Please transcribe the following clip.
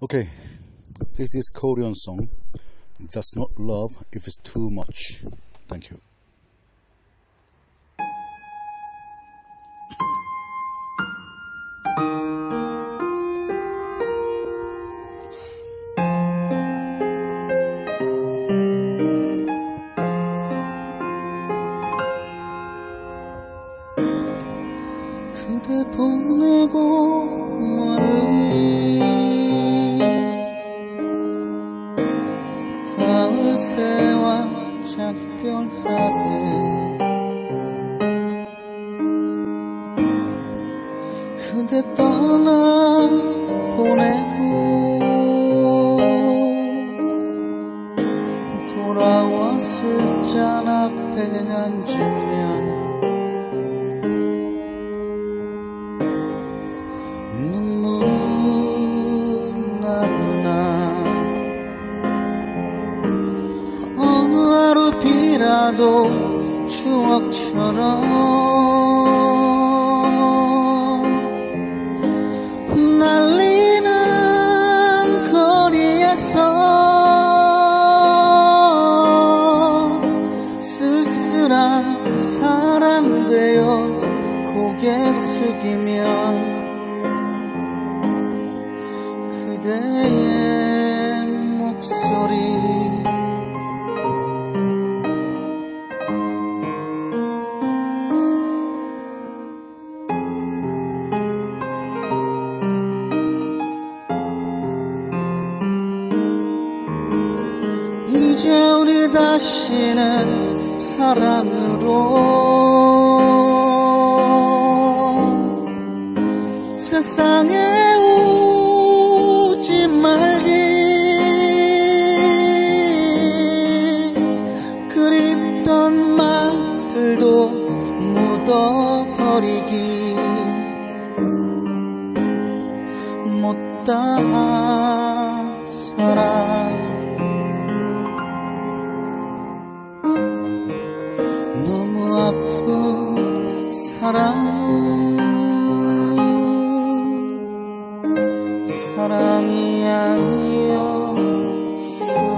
Okay, this is Korean song. That's not love if it's too much. Thank you. 그대 보내고 멀리 가을 새와 작별하듯 그대 떠나 보내고 돌아와 술잔 앞에 앉으면 눈물 나누나 어느 하루 비라도 추억처럼 날리는 거리에서 쓸쓸한 사랑 되어 고개 숙이면 그대의 목소리 이제 우리 다시는 사랑으로 세상에 오지 말기 그립던 말들도 묻어버리기 못다한 사랑 너무 아픈 사랑이 아니었어